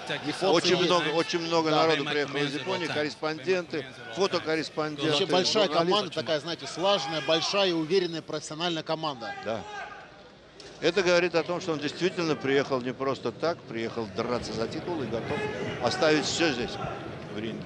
Очень много народу приехало из Японии, корреспонденты, фотокорреспонденты. Вообще большая команда, такая, знаете, слаженная, большая и уверенная профессиональная команда. Да. Это говорит о том, что он действительно приехал не просто так, приехал драться за титул и готов оставить все здесь, в ринге.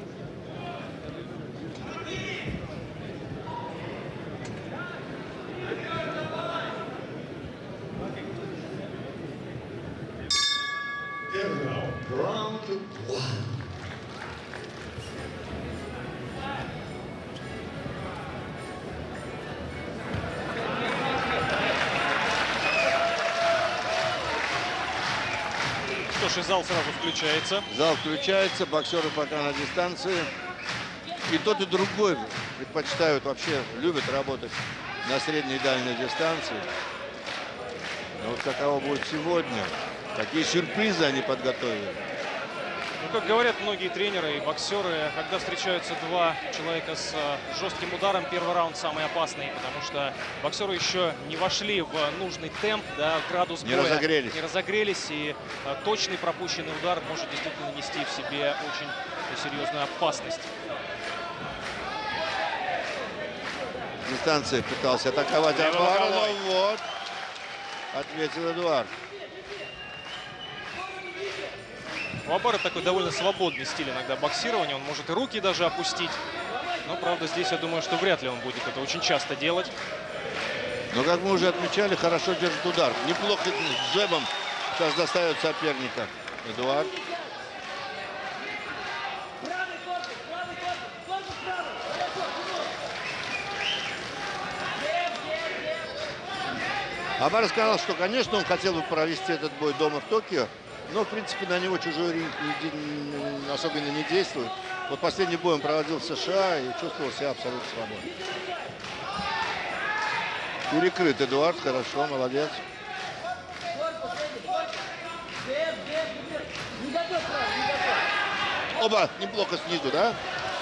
Что ж, и зал сразу включается. Зал включается, боксеры пока на дистанции. И тот, и другой предпочитают, вообще любят работать на средней и дальней дистанции. Но вот каково будет сегодня, какие сюрпризы они подготовили. Ну, как говорят многие тренеры и боксеры, когда встречаются два человека с жестким ударом, первый раунд самый опасный, потому что боксеры еще не вошли в нужный темп, да, градус боя. Не разогрелись, и точный пропущенный удар может действительно нести в себе очень серьезную опасность. Дистанция пытался атаковать Абара, но вот ответил Эдуард. У Абара такой довольно свободный стиль иногда боксирования. Он может и руки даже опустить. Но, правда, здесь я думаю, что вряд ли он будет это очень часто делать. Но, как мы уже отмечали, хорошо держит удар. Неплохо с джебом сейчас достает соперника Эдуард. Абар сказал, что, конечно, он хотел бы провести этот бой дома в Токио, но, в принципе, на него чужой ринг особенно не действует. Вот последний бой он проводил в США и чувствовал себя абсолютно свободно. Перекрыт Эдуард, хорошо, молодец. Оба неплохо снизу, да?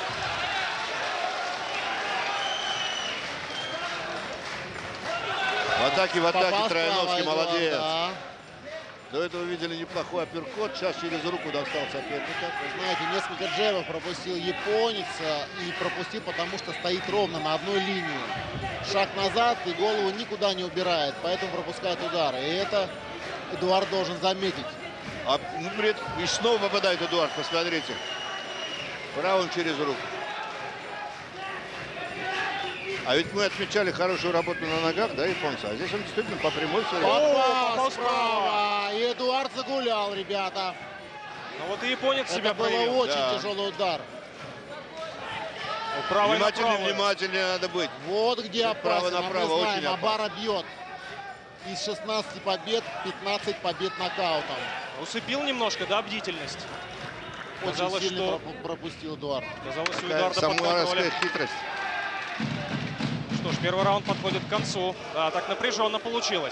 В атаке, Трояновский, молодец. Да. До этого видели неплохой апперкот, сейчас через руку достал соперника. Вы знаете, несколько джебов пропустил японец, и пропустил, потому что стоит ровно на одной линии. Шаг назад и голову никуда не убирает, поэтому пропускает удары. И это Эдуард должен заметить. И снова попадает Эдуард, посмотрите. Правым через руку. А ведь мы отмечали хорошую работу на ногах, да, японца? А здесь он действительно по прямой все время. Попал справа. И Эдуард загулял, ребята. Ну вот и японец себя проявил. Это был очень да. тяжелый удар. Внимательнее надо быть. Вот где опасно. Направо, мы знаем, очень Абара бьет. Из 16 побед 15 побед нокаутом. Усыпил немножко, да, бдительность. Очень казалось, сильно что пропустил Эдуард. Казалось, у Эдуарда под контролем. Хитрость. Что ж, первый раунд подходит к концу. Да, так напряженно получилось.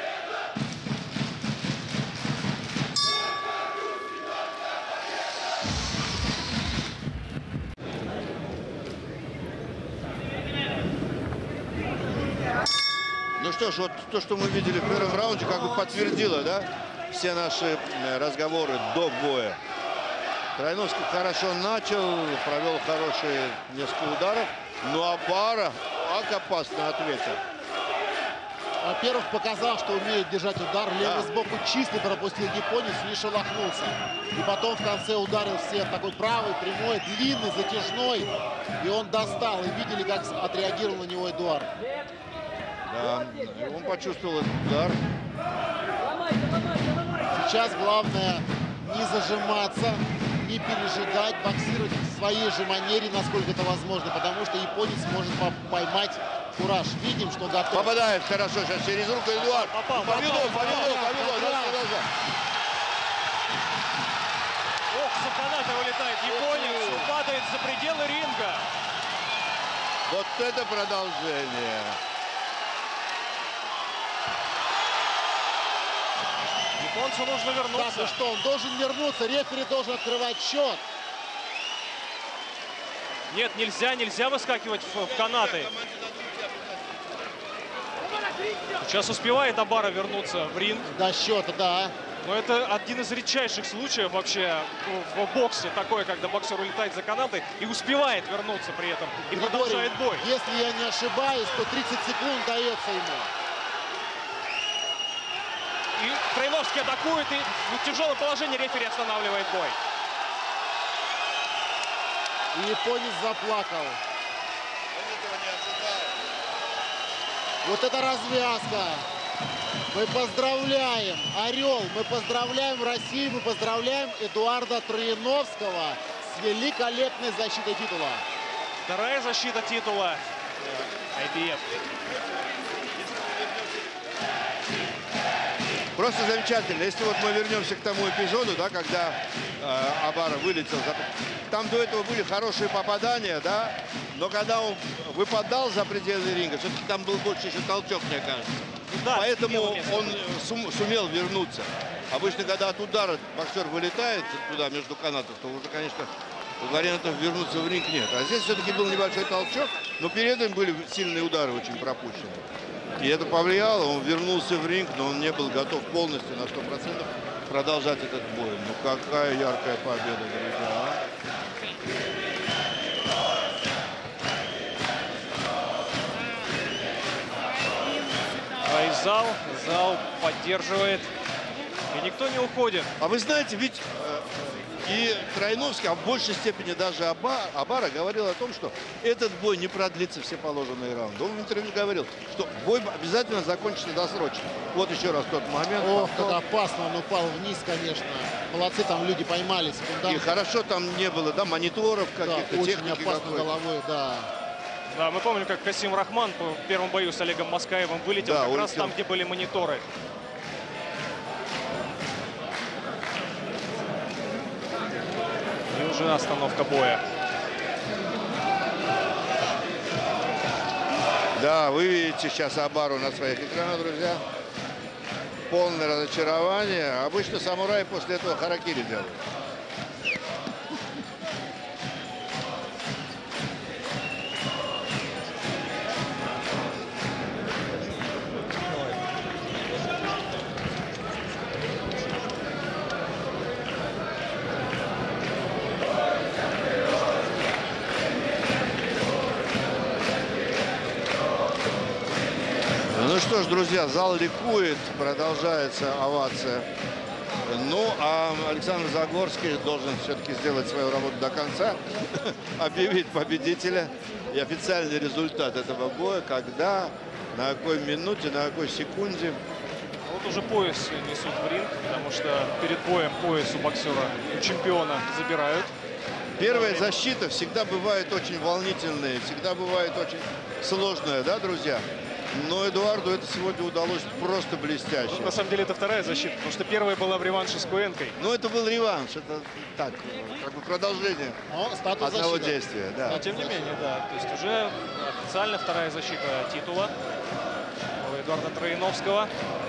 Ну что ж, вот то, что мы видели в первом раунде, как бы подтвердило, да, все наши разговоры до боя. Трояновский хорошо начал, провел хорошие несколько ударов, но Абара как опасно ответил. Во-первых, показал, что умеет держать удар. Левый сбоку чистый пропустил японец, не шелохнулся. И потом в конце ударил всех. Такой правый, прямой, длинный, затяжной. И он достал. И видели, как отреагировал на него Эдуард. Да, он почувствовал этот удар. Сейчас главное не зажиматься, не пережидать, боксировать в своей же манере, насколько это возможно. Потому что японец может поймать кураж. Видим, что готов. Попадает хорошо сейчас через руку Эдуард. Повело. Ох, с каната вылетает японец. Падает за пределы ринга. Вот это продолжение. Японцу нужно вернуться. Так, ну что, он должен вернуться. Рефери должен открывать счет. Нет, нельзя выскакивать в канаты. Сейчас успевает Абара вернуться в ринг. До счета, да. Но это один из редчайших случаев вообще в боксе. Такое, когда боксер улетает за канаты и успевает вернуться при этом. И Григорий, продолжает бой. Если я не ошибаюсь, то 30 секунд дается ему. И Троиновский атакует, и в тяжелом положении рефери останавливает бой. И японец заплакал. Вот это развязка. Мы поздравляем Орел, мы поздравляем Россию, мы поздравляем Эдуарда Троиновского с великолепной защитой титула. Вторая защита титула IBF. Просто замечательно. Если вот мы вернемся к тому эпизоду, да, когда Обара вылетел, там до этого были хорошие попадания, да, но когда он выпадал за пределы ринга, все-таки там был больше еще толчок, мне кажется. Да, поэтому он сумел вернуться. Обычно, когда от удара боксер вылетает туда, между канатов, то уже, конечно, вариантов вернуться в ринг нет. А здесь все-таки был небольшой толчок, но перед этим были сильные удары очень пропущены. И это повлияло, он вернулся в ринг, но он не был готов полностью на 100% продолжать этот бой. Ну какая яркая победа, друзья, а? И зал поддерживает. И никто не уходит. А вы знаете, ведь и Троиновский, а в большей степени даже Обара говорил о том, что этот бой не продлится все положенные раунды. Он в интервью говорил, что бой обязательно закончится досрочно. Вот еще раз тот момент. Ох, как опасно, он упал вниз, конечно. Молодцы, там люди поймали секунданты. И хорошо там не было, да, мониторов каких-то, да, техники очень опасно головой, да. Да, мы помним, как Касим Рахман по первому бою с Олегом Москаевым вылетел, да, как раз там, где были мониторы. И уже остановка боя. Да, вы видите сейчас Обару на своих экранах, друзья. Полное разочарование. Обычно самураи после этого харакири делают. Ну что ж, друзья, зал ликует, продолжается овация. Ну, а Александр Загорский должен все-таки сделать свою работу до конца, объявить победителя и официальный результат этого боя, когда, на какой минуте, на какой секунде. Вот уже пояс несут в ринг, потому что перед боем пояс у боксера, у чемпиона забирают. Первая защита всегда бывает очень волнительная, всегда бывает очень сложная, да, друзья? Но Эдуарду это сегодня удалось просто блестяще. На самом деле это вторая защита, потому что первая была в реванше с Куэнкой. Ну, это был реванш, это так, как бы продолжение одного действия. Да. Но тем не менее, да, то есть уже официально вторая защита титула у Эдуарда Троиновского.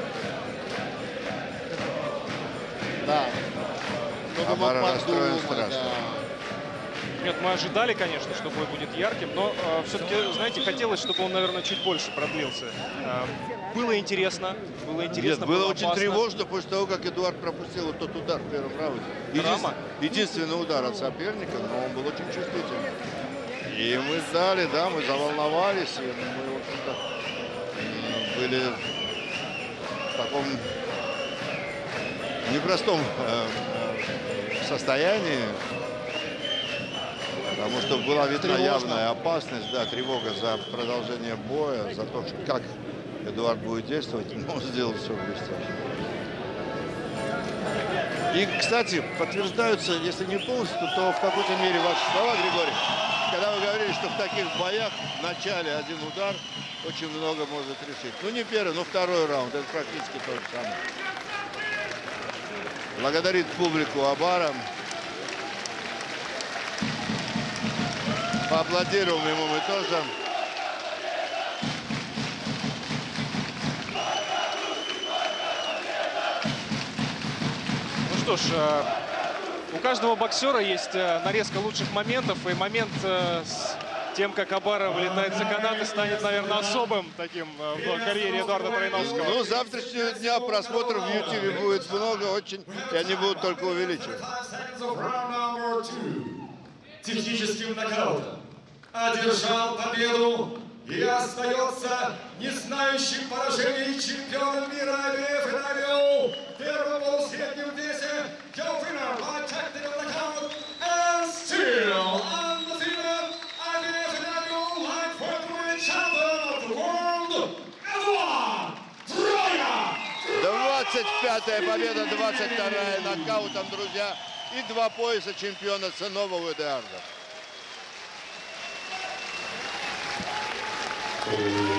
Да. Обара расстроен страшно. Нет, мы ожидали, конечно, что бой будет ярким, но все-таки, знаете, хотелось, чтобы он, наверное, чуть больше продлился. Было интересно, Нет, было очень опасно. тревожно после того, как Эдуард пропустил вот тот удар в первом раунде. Единственный удар от соперника, но он был очень чувствительный. И мы ждали, да, мы заволновались, и мы, в общем-то, были в таком непростом состоянии. Потому что была видна явная опасность, да, тревога за продолжение боя, за то, как Эдуард будет действовать, но он сделал все блестяще. И, кстати, подтверждаются, если не полностью, то в какой-то мере ваши слова, Григорий, когда вы говорили, что в таких боях в начале один удар очень много может решить. Ну, не первый, но второй раунд, это практически то же самое. Благодарит публику Обара. Поаплодируем ему мы тоже. Ну что ж, у каждого боксера есть нарезка лучших моментов и момент с тем, как Абара вылетает за канаты, станет, наверное, особым таким в карьере Эдуарда Троиновского. Ну, с завтрашнего дня просмотров в YouTube будет много очень, и они будут только увеличиваться. Техническим нокаутом одержал победу и остается не знающим поражений чемпионом мира IBF и IBO в первом полусреднем весе. Your winner by technical knockout and still undefeated IBF and IBO light welterweight champion of the world, Эдуард Троя! 25-я победа, 22-я нокаутом, друзья. И 2 пояса чемпиона сынова у Эдуарда.